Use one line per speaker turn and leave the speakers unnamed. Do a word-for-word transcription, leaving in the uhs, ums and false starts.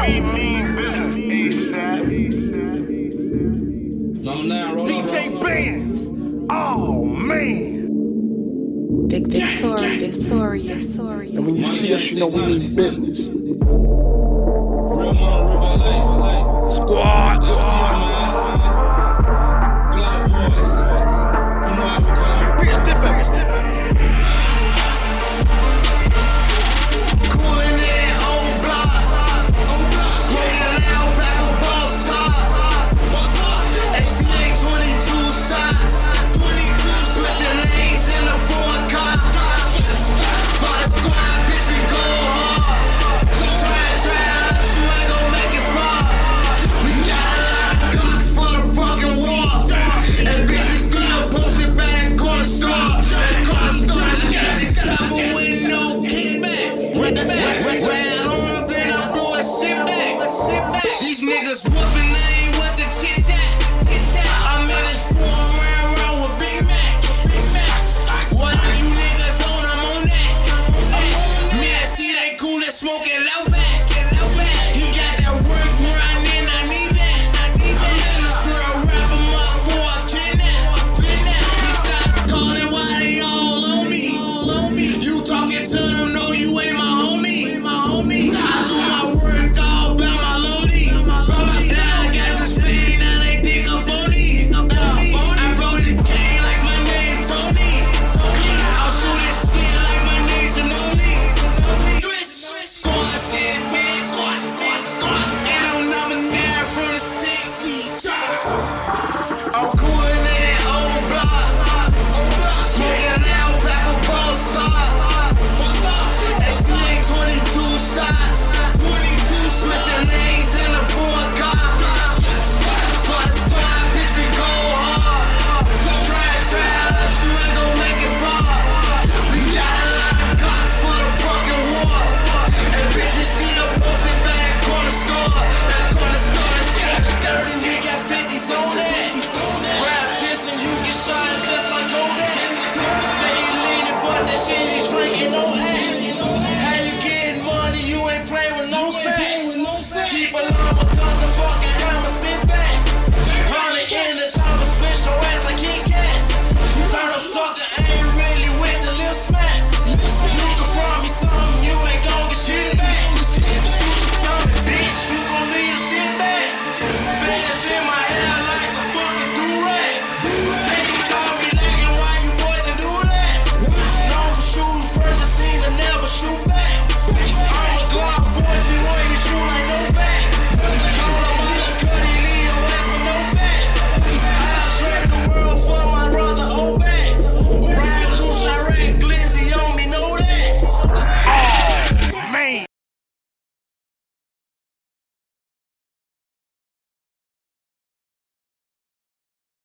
We mean business, ASAP.
Number nine, roll
D
up,
J
roll up.
Benz. Oh, man.
Big Victoria, Victoria, Victoria.
And when you see us, you know we mean business.
Real money, real by life.
Squad.
F T O, man. Glock boys. You know how we coming.
Bitch, different. Coolin' that old block. Smoking loud back with boss top. A C A twenty-two shots. Switching lanes in the Ford car. For the squad, bitch, we go hard. Try and try us, you ain't gon' make it far. We got a lot of Glocks for the fucking war. And bitch, we still posted back corner store. Corner store, just got this chopper with no kickback. Ride on them, then I blow that shit back. These niggas whooping, they ain't with the chit chat. I'm in this forum.